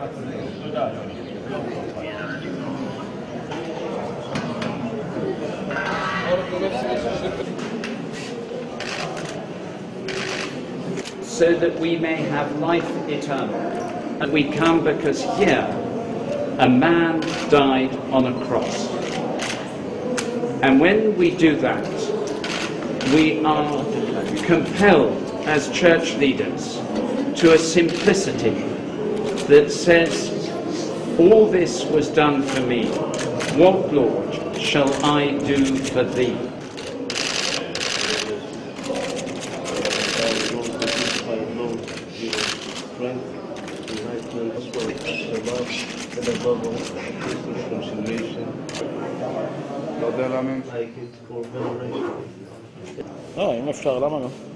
So that we may have life eternal. And we come because here a man died on a cross. And when we do that, we are compelled as church leaders to a simplicity that says, all this was done for me. What, Lord, shall I do for thee? אם אפשר, למה לא?